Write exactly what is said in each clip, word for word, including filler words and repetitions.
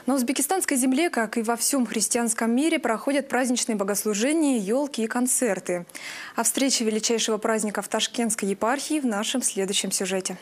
На узбекистанской земле, как и во всем христианском мире, проходят праздничные богослужения, елки и концерты. О встрече величайшего праздника в Ташкентской епархии в нашем следующем сюжете.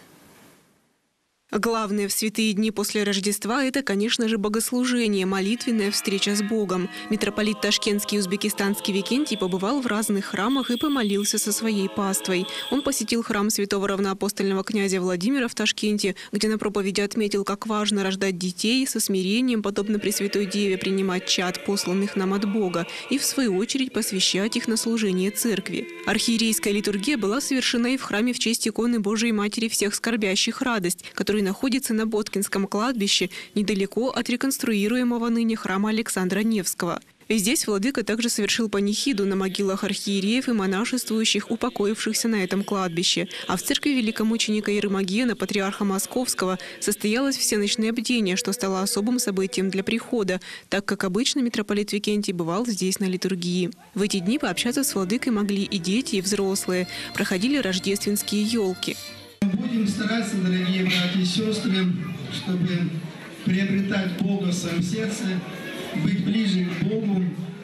Главное в святые дни после Рождества – это, конечно же, богослужение, молитвенная встреча с Богом. Митрополит Ташкентский и узбекистанский Викентий побывал в разных храмах и помолился со своей паствой. Он посетил храм святого равноапостольного князя Владимира в Ташкенте, где на проповеди отметил, как важно рождать детей, со смирением, подобно Пресвятой Деве, принимать чад, посланных нам от Бога, и в свою очередь посвящать их на служение церкви. Архиерейская литургия была совершена и в храме в честь иконы Божией Матери всех скорбящих радость, который находится на Боткинском кладбище, недалеко от реконструируемого ныне храма Александра Невского. И здесь владыка также совершил панихиду на могилах архиереев и монашествующих, упокоившихся на этом кладбище. А в церкви великомученика Ермогена, патриарха Московского, состоялось всеночное бдение, что стало особым событием для прихода, так как обычно митрополит Викентий бывал здесь на литургии. В эти дни пообщаться с владыкой могли и дети, и взрослые. Проходили рождественские елки. Будем стараться, дорогие братья и сестры, чтобы приобретать Бога в своем сердце, быть ближе к Богу,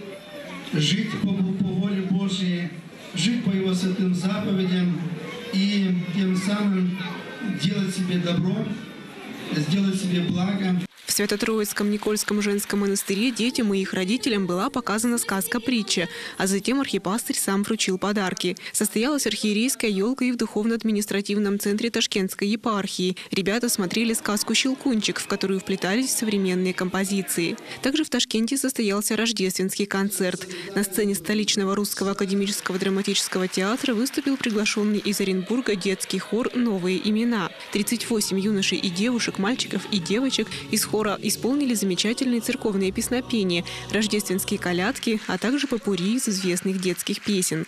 жить по, по воле Божьей, жить по Его святым заповедям и тем самым делать себе добро, сделать себе благо. В Свято-Троицком Никольском женском монастыре детям и их родителям была показана сказка-притча, а затем архипастырь сам вручил подарки. Состоялась архиерейская елка и в духовно-административном центре Ташкентской епархии. Ребята смотрели сказку «Щелкунчик», в которую вплетались современные композиции. Также в Ташкенте состоялся рождественский концерт. На сцене столичного русского академического драматического театра выступил приглашенный из Оренбурга детский хор «Новые имена». тридцать восемь юношей и девушек, мальчиков и девочек из хора исполнили замечательные церковные песнопения, рождественские колядки, а также попурри из известных детских песен.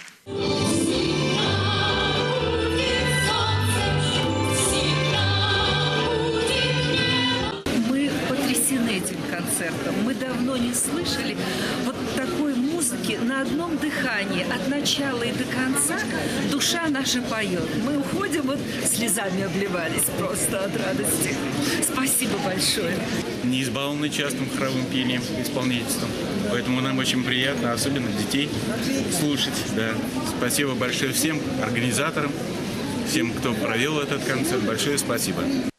Мы потрясены этим концертом. Мы давно не слышали вот такой музыки на одном дыхании. От начала и до конца душа наша поет. Мы уходим, вот слезами обливались просто от радости. Спасибо большое. Не избалованы частым хоровым пением, исполнительством. Поэтому нам очень приятно, особенно детей, слушать. Да. Спасибо большое всем организаторам, всем, кто провел этот концерт. Большое спасибо.